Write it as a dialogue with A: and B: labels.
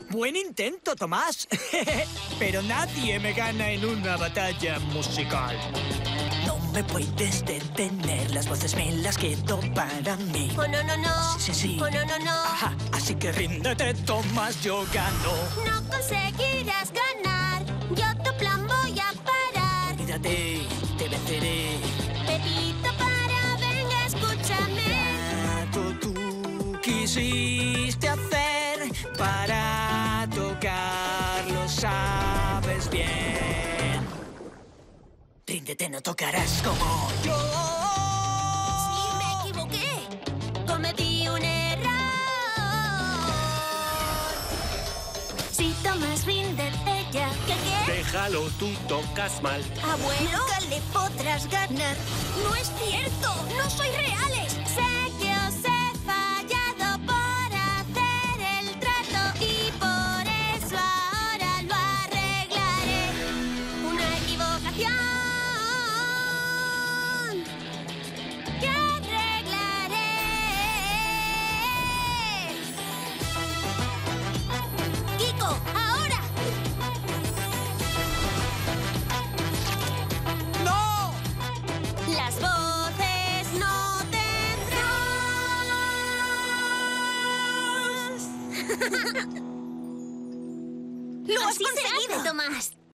A: Buen intento, Tomás. Pero nadie me gana en una batalla musical. No me puedes detener, las voces me las quedo para mí.
B: Oh, no, no, no.
A: Sí, sí, sí.
B: Oh, no, no, no.
A: Ajá, así que ríndete, Tomás, yo gano.
B: No conseguirás ganar. Yo tu plan voy a parar.
A: Olvídate, te venceré.
B: Pepito, para, venga, escúchame.
A: Tanto tú quisiste hacer para tocarlo, sabes bien. Ríndete, no tocarás como yo.
B: Sí, me equivoqué. Cometí un error. Si Tomás, ríndete ya. ¿Qué?
C: Déjalo, tú tocas mal.
B: Abuelo, nunca le podrás ganar. No es cierto, no sois reales. Sé que os he fallado por hacer el trato y por eso ahora lo arreglaré. Una equivocación que arreglaré. Kiko, ahora.
A: ¡No!
B: Las voces no tendrás. ¡Lo has conseguido, Tomás!